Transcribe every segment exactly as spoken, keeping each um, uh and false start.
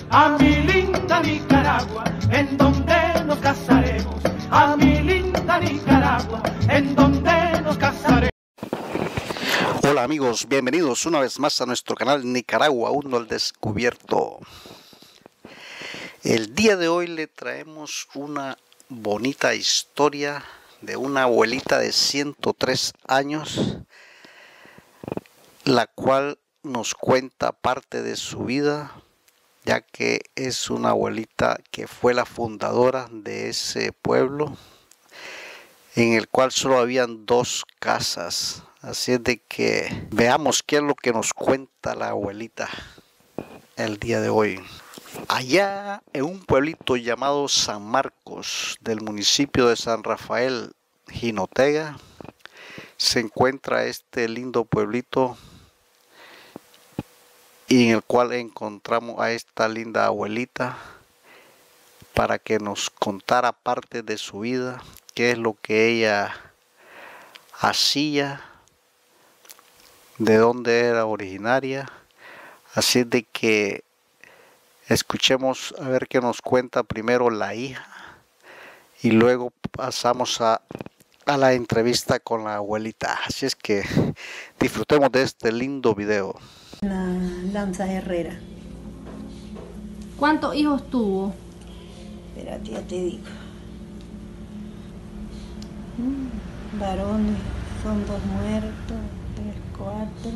a mi linda Nicaragua, en donde nos casaremos, a mi linda Nicaragua, en donde nos casaremos. Hola amigos, bienvenidos una vez más a nuestro canal Nicaragua uno al Descubierto. El día de hoy le traemos una bonita historia de una abuelita de ciento tres años, la cual nos cuenta parte de su vida, ya que es una abuelita que fue la fundadora de ese pueblo, en el cual solo habían dos casas. Así es de que veamos qué es lo que nos cuenta la abuelita el día de hoy. Allá en un pueblito llamado San Marcos del municipio de San Rafael, Jinotega, se encuentra este lindo pueblito y en el cual encontramos a esta linda abuelita para que nos contara parte de su vida, qué es lo que ella hacía, de dónde era originaria. Así de que escuchemos a ver qué nos cuenta primero la hija y luego pasamos a, a la entrevista con la abuelita. Así es que disfrutemos de este lindo video. La Lanza Herrera. ¿Cuántos hijos tuvo? Espérate, ya te digo. Mm, varones, son dos muertos, tres, cuatro,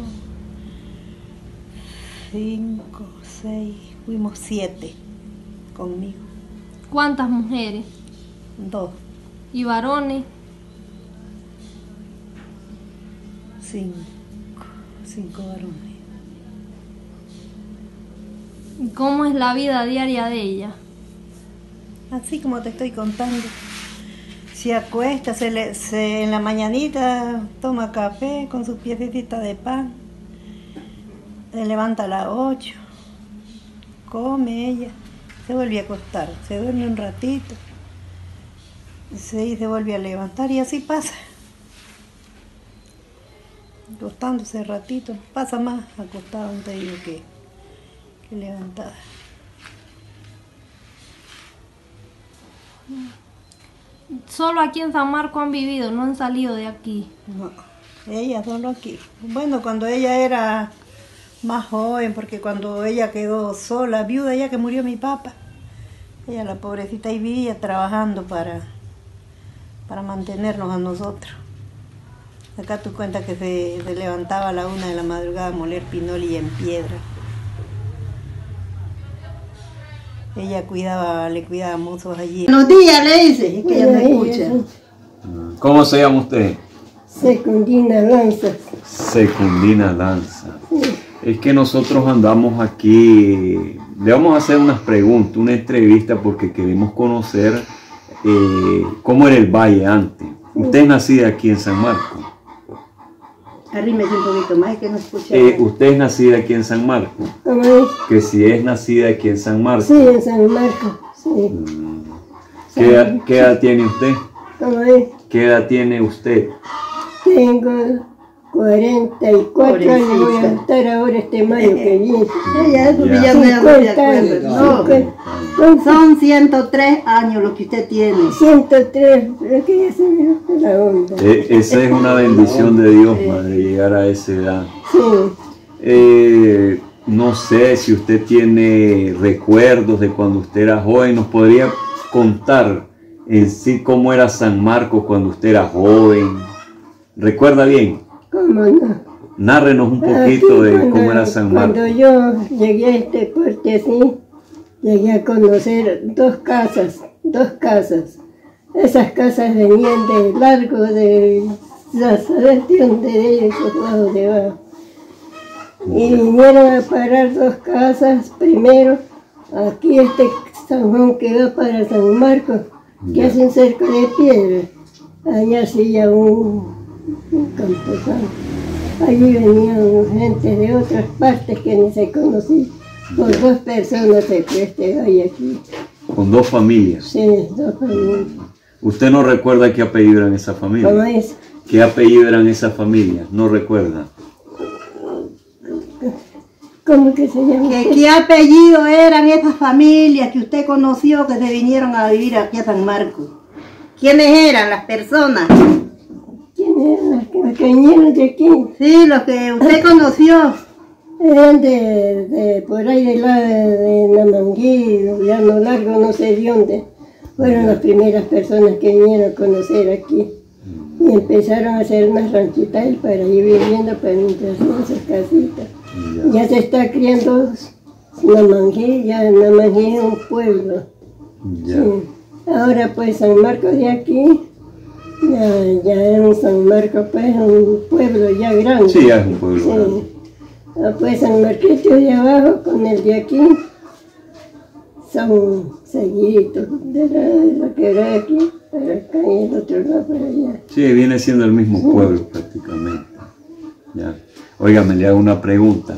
cinco, seis, fuimos siete conmigo. ¿Cuántas mujeres? Dos, ¿Y varones? cinco, cinco varones. ¿Y cómo es la vida diaria de ella? Así como te estoy contando. Se acuesta, se le, se, en la mañanita toma café con su piececita de pan. Se levanta a las ocho, come ella, se vuelve a acostar, se duerme un ratito, se, se vuelve a levantar y así pasa. Acostándose ratito, pasa más acostado, no te digo que, que levantada. Solo aquí en San Marcos han vivido, no han salido de aquí. No, ella solo aquí. Bueno, cuando ella era más joven, porque cuando ella quedó sola, viuda, ya que murió mi papá, ella, la pobrecita, ahí vivía trabajando para, para mantenernos a nosotros. Acá tú cuentas que se, se levantaba a la una de la madrugada a moler pinoli en piedra. Ella cuidaba, le cuidaba mozos allí. Buenos días, le dice, que ella me escucha. ¿Cómo se llama usted? Secundina Lanza. Secundina Lanza. Es que nosotros andamos aquí, le vamos a hacer unas preguntas, una entrevista, porque queremos conocer eh, cómo era el valle antes. Usted es nacida aquí en San Marcos. Arrímese un poquito más, que no escucha. Eh, usted es nacida aquí en San Marcos. ¿Cómo es? Que si es nacida aquí en San Marcos. Sí, en San Marcos, sí. Mm. ¿Qué, edad, ¿Qué edad tiene usted? ¿Cómo es? ¿Qué edad tiene usted? Tengo cuarenta y cuatro años, voy a estar ahora este mayo que viene. Ella es Ya. ya me cincuenta años. No, cincuenta. son ciento tres años lo que usted tiene. ciento tres, pero que ya se me fue la onda. Eh, esa es una bendición de Dios, madre, llegar a esa edad. Sí, Eh, no sé si usted tiene recuerdos de cuando usted era joven. ¿Nos podría contar en sí cómo era San Marcos cuando usted era joven? ¿Recuerda bien? cómo no. Nárrenos un Aquí, poquito de cuando- cómo era San Marcos. Cuando yo llegué a este puerto así, llegué a conocer dos casas, dos casas. Esas casas venían de largo, de la saber de dónde de ellos, esos lados de abajo. Y vinieron a parar dos casas. Primero, aquí este San Juan quedó para San Marcos, que Ya. hace un cerco de piedra. Allá hacía un, un camposanto. Allí venían gente de otras partes que ni se conocían. Por dos personas se fue este valle aquí. Con dos familias. Sí, dos familias. ¿Usted no recuerda qué apellido eran esas ¿Cómo familias? es? ¿Qué apellido eran esas familias? ¿No recuerda? ¿Cómo que se llama? ¿Qué, ¿Qué apellido eran esas familias que usted conoció que se vinieron a vivir aquí a San Marcos? ¿Quiénes eran las personas? ¿Quiénes eran las que, las que vinieron de aquí? Sí, los que usted conoció. Eran de, de por ahí del lado de, de Namanguí, Llano Largo, no sé de dónde. Fueron las primeras personas que vinieron a conocer aquí. Y empezaron a hacer unas ranchitas para ir viviendo para mientras en esas casitas. Ya. ya se está criando Namanguí, ya Namanguí es un pueblo. Ya. Sí. Ahora pues San Marcos de aquí, ya, ya es San Marcos pues un pueblo ya grande. Sí, ya es un pueblo sí. grande. Ah, pues San Marquito de abajo con el de aquí son seguiditos de la, de la que era aquí para acá y el otro lado para allá. Sí, viene siendo el mismo pueblo prácticamente. Ya. Óigame, le hago una pregunta.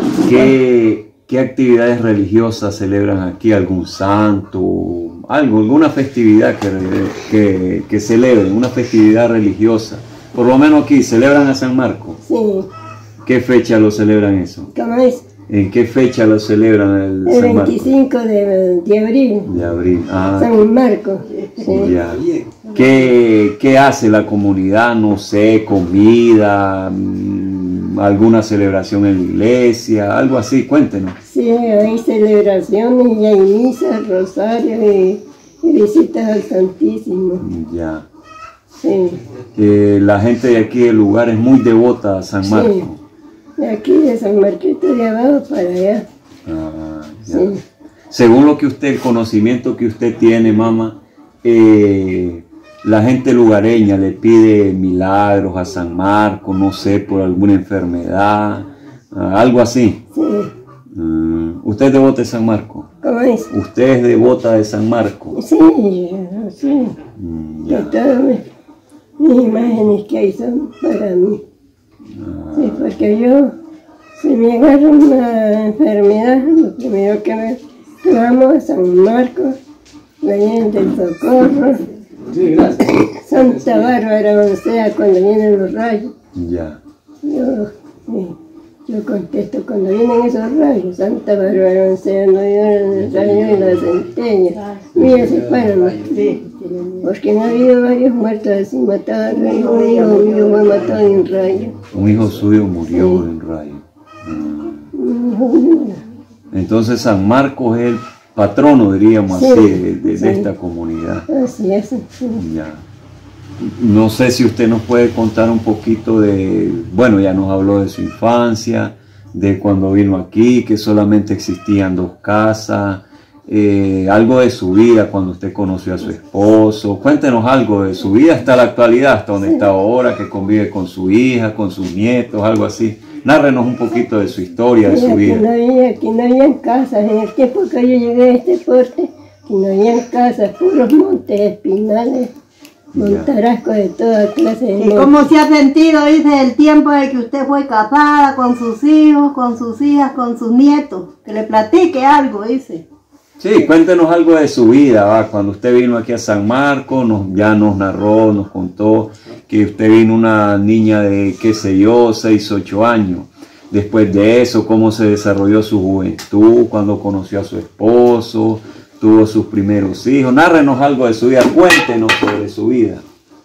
¿Qué, qué actividades religiosas celebran aquí? ¿Algún santo? ¿Algo? ¿Alguna festividad que, que, que celebren? ¿Una festividad religiosa? Por lo menos aquí, ¿celebran a San Marcos? Sí. ¿Qué fecha lo celebran eso? ¿Cómo es? ¿En qué fecha lo celebran el, El San Marcos? veinticinco de, de abril. De abril. Ah, San Marcos. Sí. ya. ¿Qué, ¿Qué hace la comunidad? No sé, comida, mmm, alguna celebración en la iglesia, algo así, cuéntenos. Sí, hay celebraciones y hay misas, rosarios y, y visitas al Santísimo. Ya. Sí. Que la gente de aquí del lugar es muy devota a San Marcos. Sí. De aquí de San Marquito de abajo para allá. Ah, ya. Sí. Según lo que usted, el conocimiento que usted tiene, mamá, eh, la gente lugareña le pide milagros a San Marcos, no sé, por alguna enfermedad, ah, algo así. Sí. Mm, ¿Usted es devota de San Marcos? ¿Cómo es? ¿Usted es devota de San Marcos? Sí, sí. Mm, De ya. todas mis, mis imágenes que hay son para mí. Ah, Sí, porque yo, si me agarra una enfermedad, lo primero que me vamos a San Marcos, la Virgen del Socorro, sí, gracias. Santa Bárbara, o sea, cuando vienen los rayos. Ya. Yo, sí, yo contesto cuando vienen esos rayos, Santa Bárbara, o sea, no vienen el rayo y la centella. Mira, se paran los tres. Porque no ha habido varios muertos así, matado al rayo. Un hijo mío fue matado en un rayo. Un hijo suyo murió Sí. en un rayo. Mm. Un hijo mío. Entonces San Marcos es el patrono, diríamos Sí, así, de, de- de sí. esta comunidad. Así es, sí. Ya. No sé si usted nos puede contar un poquito de, bueno, ya nos habló de su infancia, de cuando vino aquí, que solamente existían dos casas, eh, algo de su vida cuando usted conoció a su esposo. Cuéntenos algo de su vida hasta la actualidad, hasta donde está ahora, que convive con su hija, con sus nietos, algo así. Nárrenos un poquito de su historia, de Sí, su aquí no vida. había, aquí no habían casas, en el tiempo que yo llegué a este porte, aquí no habían casas, puros montes espinales, montarascos de toda clase de ¿Y montes. cómo se ha sentido, dice, el tiempo de que usted fue casada con sus hijos, con sus hijas, con sus nietos? Que le platique algo, dice. Sí, cuéntenos algo de su vida, ¿va? Cuando usted vino aquí a San Marcos, nos, ya nos narró, nos contó que usted vino una niña de, qué sé yo, seis, ocho años. Después de eso, cómo se desarrolló su juventud, cuando conoció a su esposo, tuvo sus primeros hijos. Nárrenos algo de su vida, cuéntenos sobre su vida.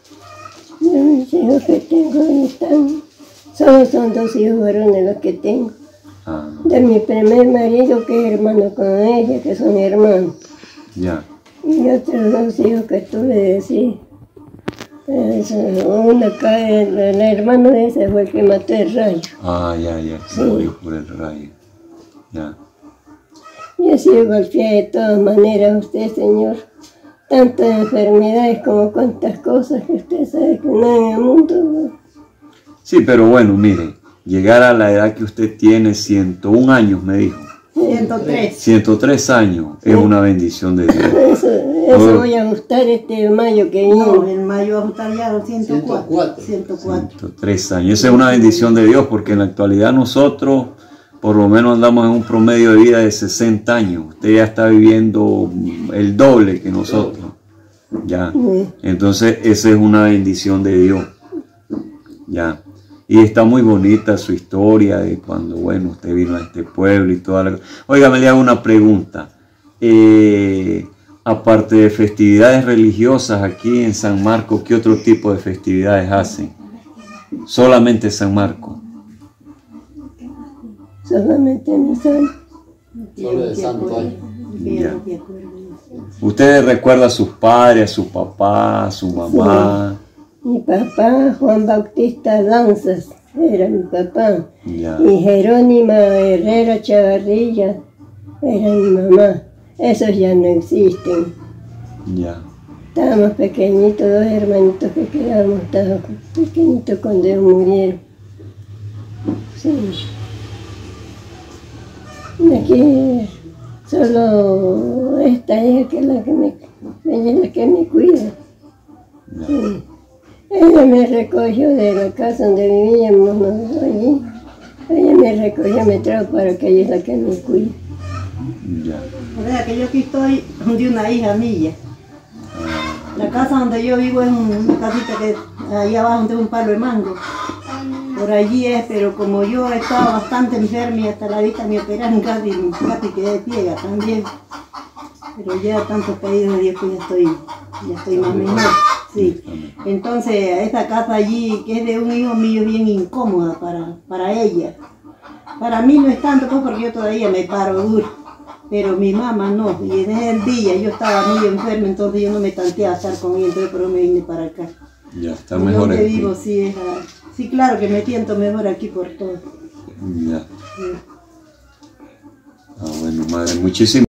Yo, mis hijos que tengo ahí están, solo son dos hijos varones los que tengo. Ah, De mi primer marido, que es hermano con ella, que son hermanos. ya, Y otros dos hijos que tuve de sí. Eso, uno acá, el, el hermano de ese fue el que mató el rayo. ah, ya, ya, se Sí. murió por el rayo. Ya. Y he sido golpeada de todas maneras, usted, señor. Tantas enfermedades como cuantas cosas que usted sabe que no hay en el mundo. ¿No? Sí, pero bueno, mire, llegar a la edad que usted tiene, ciento un años, me dijo. ciento tres. ciento tres años, es una bendición de Dios. Eso, eso voy a gustar este mayo que viene. No, en mayo va a estar ya los ciento cuatro. ciento cuatro. ciento tres años. Esa es una bendición de Dios porque en la actualidad nosotros por lo menos andamos en un promedio de vida de sesenta años. Usted ya está viviendo el doble que nosotros. Ya. Entonces esa es una bendición de Dios. Ya. Y está muy bonita su historia de cuando, bueno, usted vino a este pueblo y toda la... Oiga, me le hago una pregunta. Eh, aparte de festividades religiosas aquí en San Marcos, ¿qué otro tipo de festividades hacen? Solamente San Marcos. Solamente mi santo. Solo de santo hay. Ya. ¿Usted recuerda a sus padres, a su papá, a su mamá? Sí. Mi papá, Juan Bautista Lanzas, era mi papá. Ya. Y Jerónima Herrera Chavarrilla era mi mamá. Esos ya no existen. Ya. Estábamos pequeñitos, dos hermanitos que quedamos, estábamos pequeñitos cuando ellos murieron. Sí. Y aquí solo esta hija que es la que me, ella es la que me cuida. Sí. Ella me recogió de la casa donde vivíamos nosotros allí. Ella me recogió, me trajo para que ella es la que me cuida. Ya. O sea, que yo aquí estoy de una hija mía. La casa donde yo vivo es una casita que ahí abajo donde es un palo de mango. Por allí es, pero como yo estaba bastante enferma y hasta la vista me operaron casi, casi quedé ciega también. Pero ya tantos pedidos de Dios que ya estoy, ya estoy más mejor. Sí. Entonces, esa casa allí, que es de un hijo mío, es bien incómoda para, para ella. Para mí no es tanto, pues, porque yo todavía me paro duro. Pero mi mamá no, y en ese día yo estaba muy enferma, entonces yo no me tanteaba a estar con ella, entonces por eso me vine para acá. Ya, está mejor Donde aquí. vivo, sí, es, ah, sí, claro que me siento mejor aquí por todo. Ya. Sí. Ah, bueno, madre, muchísimas